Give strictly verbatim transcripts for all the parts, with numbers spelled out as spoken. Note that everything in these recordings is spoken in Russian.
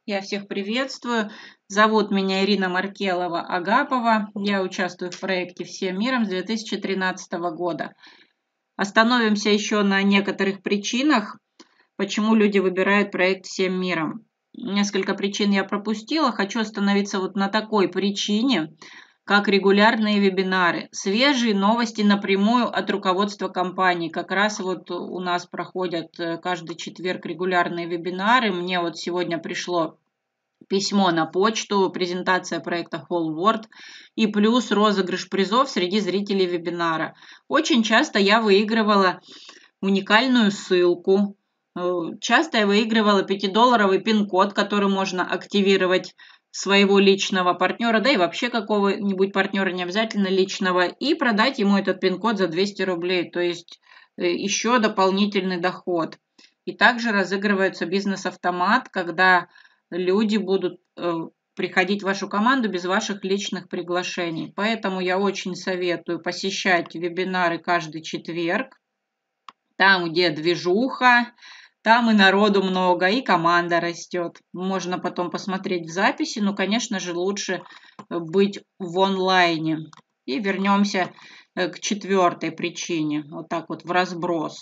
Я всех приветствую. Зовут меня Ирина Маркелова-Агапова. Я участвую в проекте «Всем миром» с две тысячи тринадцатого года. Остановимся еще на некоторых причинах, почему люди выбирают проект «Всем миром». Несколько причин я пропустила. Хочу остановиться вот на такой причине, как регулярные вебинары. Свежие новости напрямую от руководства компании. Как раз вот у нас проходят каждый четверг регулярные вебинары. Мне вот сегодня пришло письмо на почту, презентация проекта Whole World и плюс розыгрыш призов среди зрителей вебинара. Очень часто я выигрывала уникальную ссылку. Часто я выигрывала пятидолларовый пин-код, который можно активировать своего личного партнера, да и вообще какого-нибудь партнера, не обязательно личного, и продать ему этот пин-код за двести рублей, то есть еще дополнительный доход. И также разыгрывается бизнес-автомат, когда люди будут приходить в вашу команду без ваших личных приглашений. Поэтому я очень советую посещать вебинары каждый четверг, там, где движуха, там и народу много, и команда растет. Можно потом посмотреть в записи, но, конечно же, лучше быть в онлайне. И вернемся к четвертой причине, вот так вот в разброс.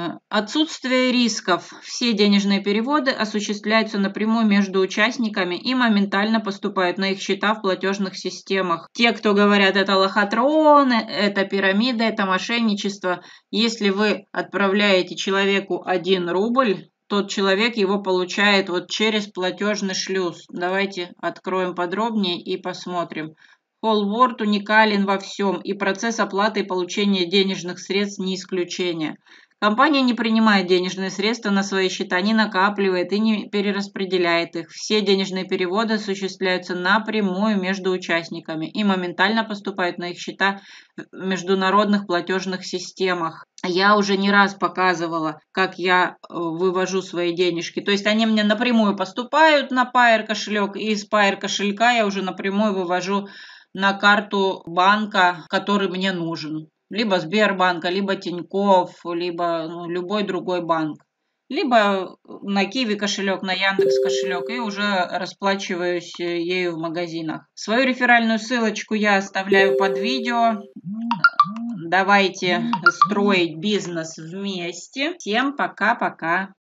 Отсутствие рисков. Все денежные переводы осуществляются напрямую между участниками и моментально поступают на их счета в платежных системах. Те, кто говорят, это лохотрон, это пирамида, это мошенничество. Если вы отправляете человеку один рубль, тот человек его получает вот через платежный шлюз. Давайте откроем подробнее и посмотрим. Whole World уникален во всем, и процесс оплаты и получения денежных средств не исключение. Компания не принимает денежные средства на свои счета, не накапливает и не перераспределяет их. Все денежные переводы осуществляются напрямую между участниками и моментально поступают на их счета в международных платежных системах. Я уже не раз показывала, как я вывожу свои денежки. То есть они мне напрямую поступают на Payeer кошелек, и из Payeer кошелька я уже напрямую вывожу на карту банка, который мне нужен. Либо Сбербанка, либо Тинькофф, либо ну, любой другой банк. Либо на Киви кошелек, на Яндекс кошелек, и уже расплачиваюсь ею в магазинах. Свою реферальную ссылочку я оставляю под видео. Давайте строить бизнес вместе. Всем пока-пока.